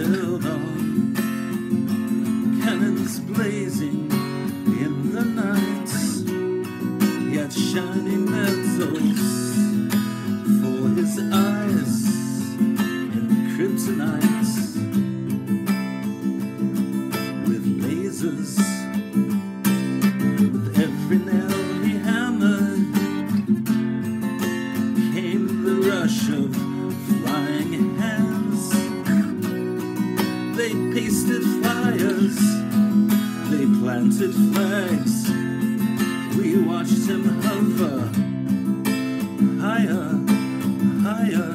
held on, cannons blazing in the night. He had shining metals for his eyes and kryptonite with lasers. With every nail he hammered came the rush of flying hands. They pasted flyers, they planted flags. We watched him hover higher, higher,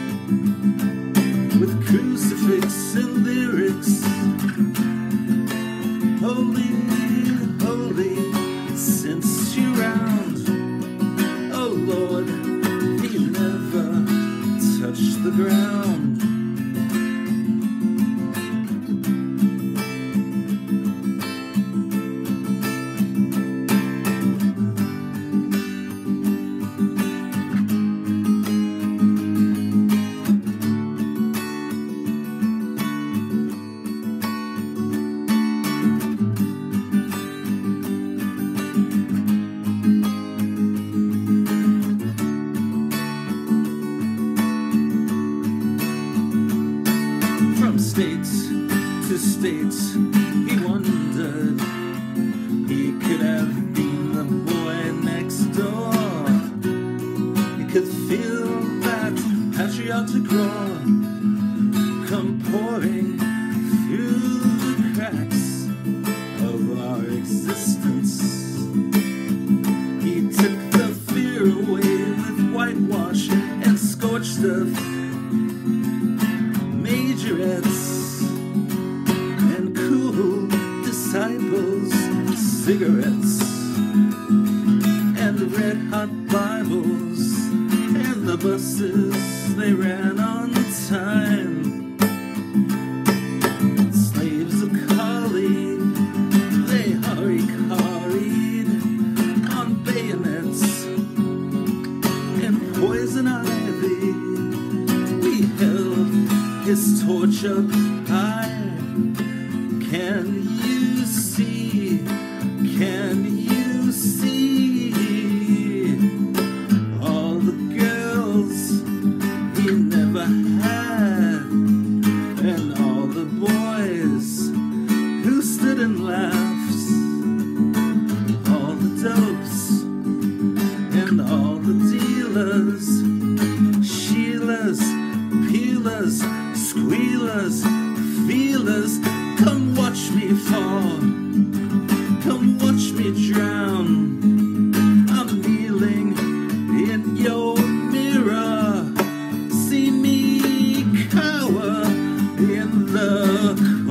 with crucifix and lyrics. Holy, holy, since you're round, oh Lord, he never touched the ground. From state to state, he wondered. He could have been the boy next door. He could feel that patriotic roar come pouring through the cracks of our existence. He took the fear away with whitewash and scorched earth, majorettes and cool disciples, cigarettes and red-hot Bibles, and the buses, they ran on time. Slaves of Kali, they hurried on bayonets and poison ivy. We held his torch up high. Can you see? Can you see all the girls he never had, and all the boys who stood and laughed, all the dopes and all the dealers, Sheilas, peelers, squealers, feelers? Come watch me fall, come watch me drown. I'm kneeling in your mirror, see me cower in the